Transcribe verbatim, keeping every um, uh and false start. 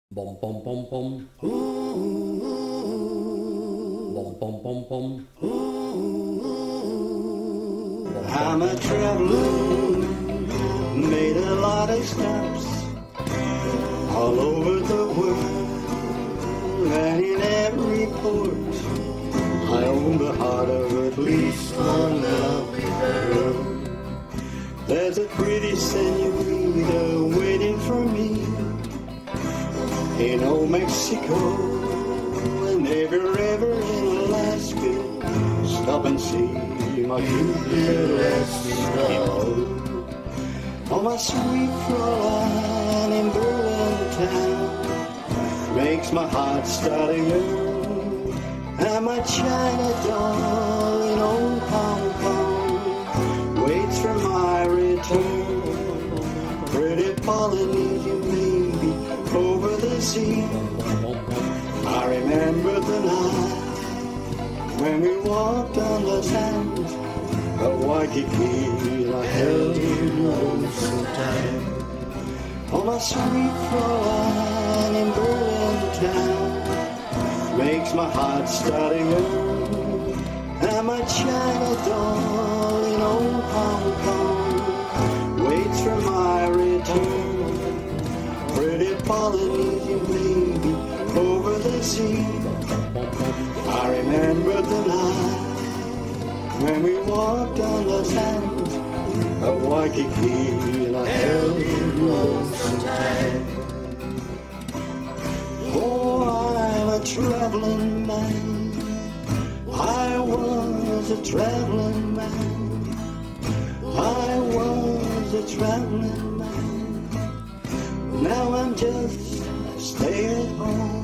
Bom, bom, bom, bom. Bom, bom, bom, bom. I'm a traveler, made a lot of stops all over the world, and in every port I own the heart of at least one lovely girl. There's a pretty senorita waiting for me in old Mexico, and every river in Alaska, stop and see my cute little Eskimo. Oh, my sweet Fräulein in Berlin town makes my heart start a yearn, and my China doll in old Hong Kong waits for my return. Pretty Polynesian baby over the sea, I remember the night when we walked on the sands of Waikiki. I held you oh so tight. Oh, my sweet Fräulein in Berlin town makes my heart start a yearn, and my China doll in old Hong Kong waits for my return. Pretty Polynesian baby over the sea, I remember the night when we walked on the sands of Waikiki, and I held you oh so tight. Oh, I'm a traveling man, I was a traveling man, I was a traveling man. Now I'm just a stay-at-home